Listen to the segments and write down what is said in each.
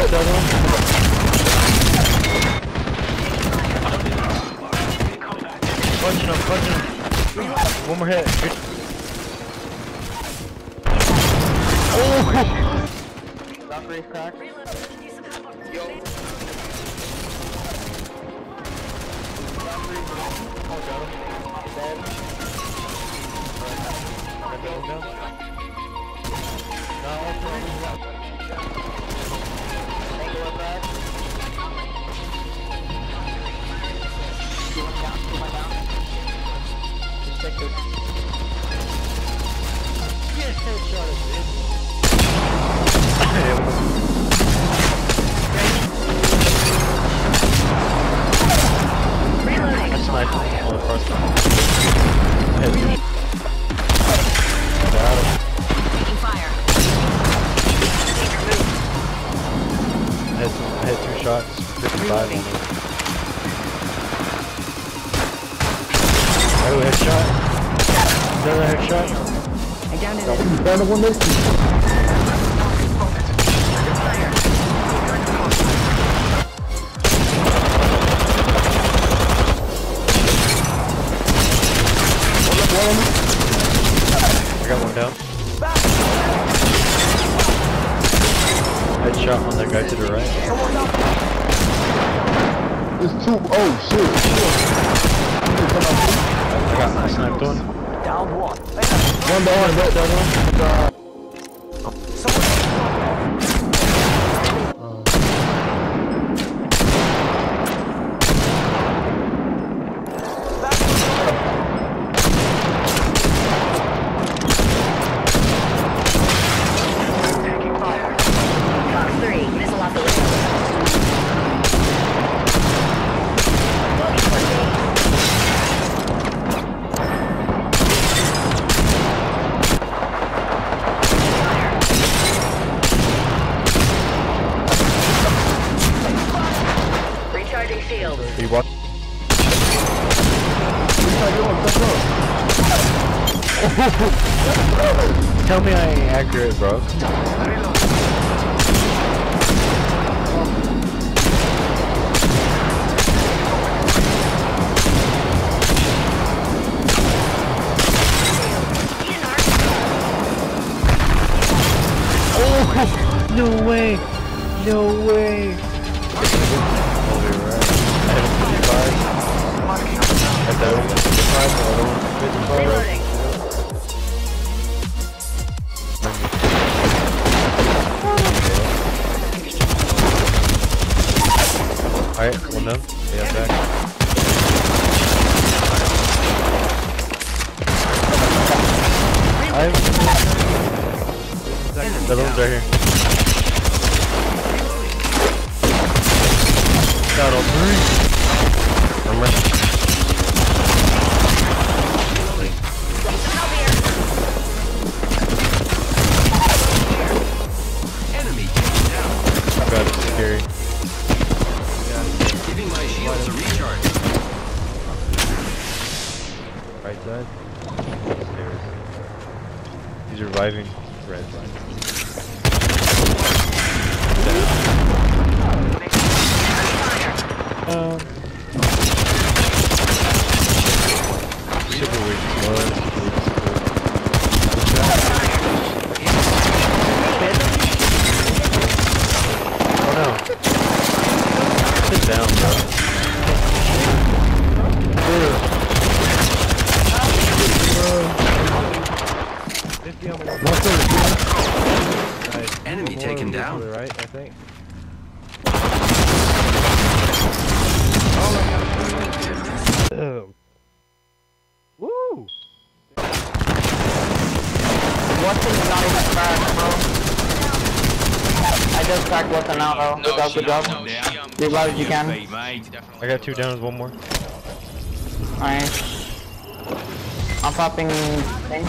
the other one. Punching him, punching him. One more hit. Good. Oh! Valkyrie's cracked. Yo. Yes, headshot is it. Sniper on the first one. Taking fire. I had 2 shots, 55 on it. Oh, headshot. Another headshot. I downed it. Down to 160. I got one down. Headshot on that guy to the right. It's 2. Oh shit. I got my sniped one. Down one. One down, down. He what? Tell me I ain't accurate, bro. Oh, no way! No way! At that one, 55, the other one, 55. Reloading. Alright, one down. Yeah, back. The other one's right here. Got all 3. Remember? God, it's scary. Giving my shields a recharge. Right side. Stairs. He's reviving. Red side. Super weak blood. Oh no. Sit down, bro. Nice. Enemy taken down. To the right, I think. Oh. Woo! What's in not even cracked, bro? I just cracked what's an auto. Good job. Do as loud as you can. I got 2 downs, 1 more. Nice. I'm popping thing.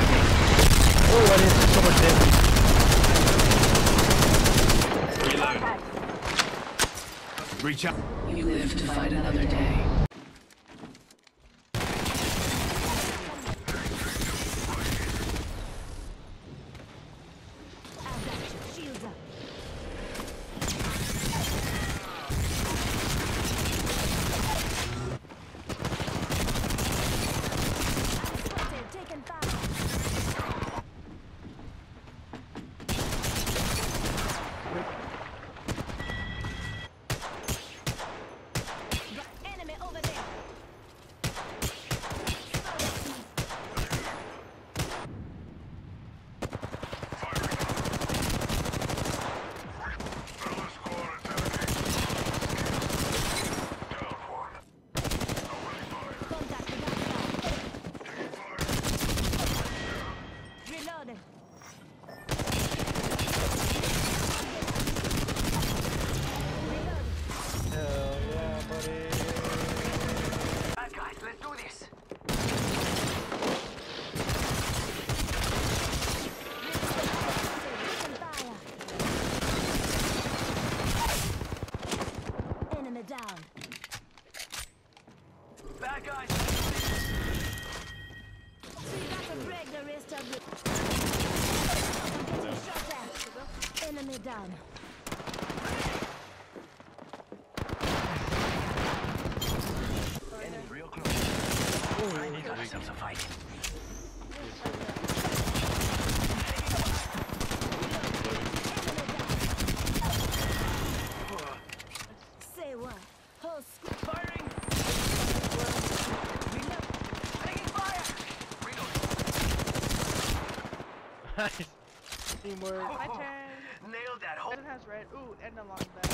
Oh, I did so much damage. Reach out. You live to fight another day. Shields up. Spotted, taken fire. The enemy over there. Contact with that. Reloading. Reloading. Hell yeah, buddy. Bad guys, let's do this. Enemy down. Bad guys. So you got to break the rest of the. Shot at. Enemy down. Enemy real close. Finally got ourselves a fight. Say what? Whole squad. Firing. Taking fire. Reload. Nice. Teamwork. My turn. Nailed that hole. Eden has red. Ooh, and a long back.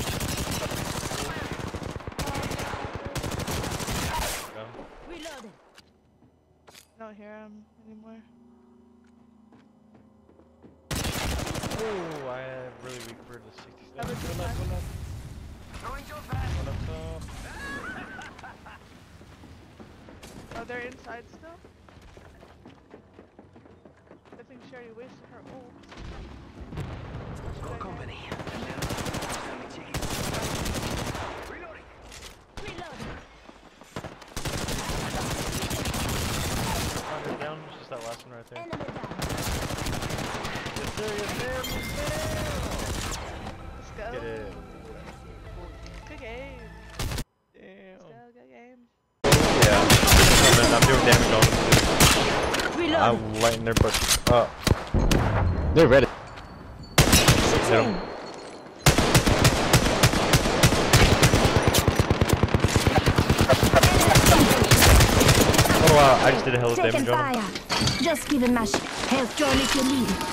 Go. Reloading. Don't hear him anymore. Oh, I have really weak for the 67. Number two Go left, go left, Throwing jump pad. go left, Oh, they're inside still? I think she already wasted her ult. Got company. Reloading. Reloading. Under down, it's just that last one right there. Enemy down. Yes, sir, yes, sir. Let's go. Get it. Good game. Damn. Let's go. Good game. Yeah. I'm doing damage on them too. Reloading. I'm lighting their butts up. They're ready. Hit 'em. Oh wow, I just did a hell of Taking damage on him. fire. Just giving my health join if you need it.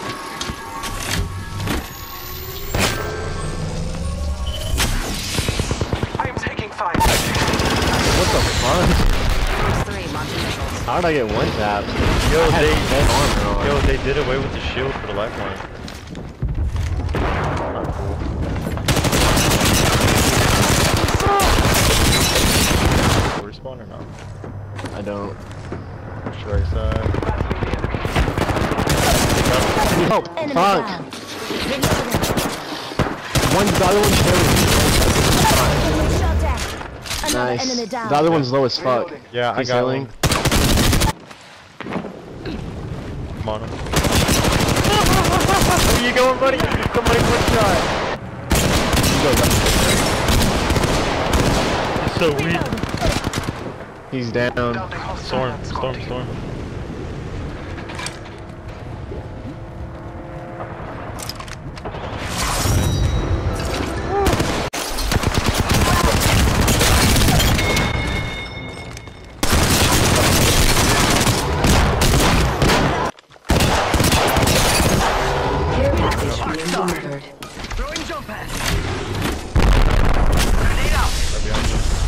I am taking fire. What the fuck? Force 3, launching missiles. How did I get one tap? Yo, I had they, 10 armor on. yo, they did away with the shield for the lifeline. Not cool. Respawn or not? I don't. Push right side. Oh, Enemy fuck. down. Reloading. The other one's Enemy shot at. Another enemy nice. down. The other one's low as fuck. Yeah, I He's got healing. one. Come on. Where you going, buddy? Somebody one shot. It's so weak. He's down. Storm. Care package being delivered. Throwing jump pad. Grenade out. Right behind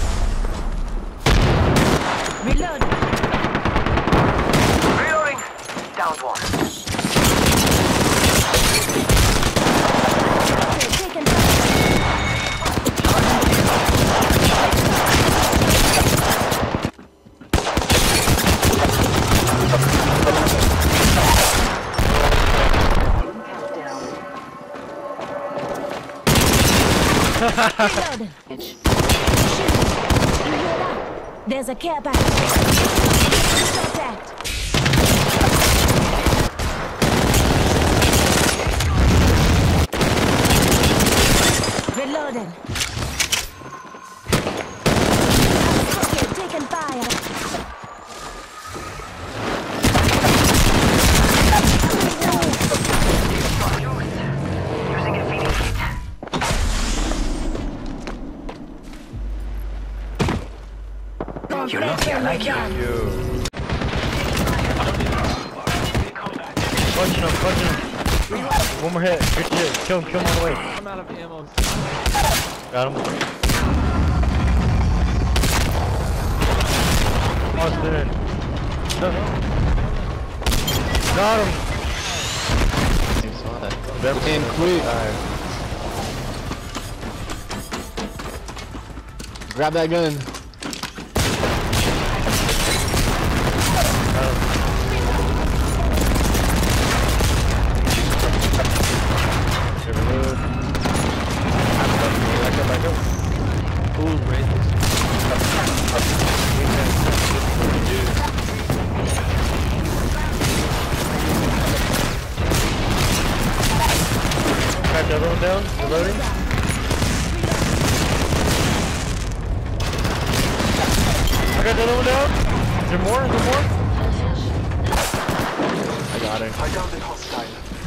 you. Reloading. Reloading. Down one. Taking fire. Reloading. There's a care package. Shot at. Reloading. Outspoken, taking fire. Using a feeding kit. You're lucky I like you. Punching him. One more hit. Good hit. Kill him all the way. I'm out of ammo. Got him. Oh, spinning. No. Got him. You saw that. And quick. Grab that gun. Got the other one down. Reloading. I got the other one down. Is there more? I got her. I downed the hostile.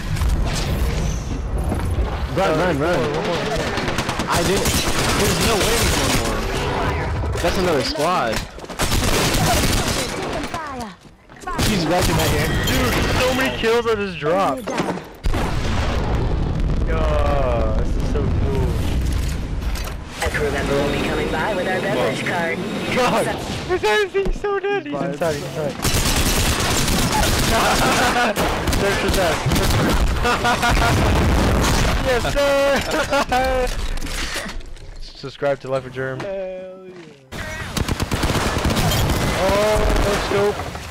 Run. One more. I didn't. There's no way there's one more. That's another squad. Taking fire. He's wrecking that game. Dude, so many kills I just dropped. Down. Oh, this is so cool. A crew member will be coming by with our beverage cart. God, this guy's so dead. He's inside. Search his ass. Yes, sir. Subscribe to Life of Germ. Hell yeah. Oh, no scope.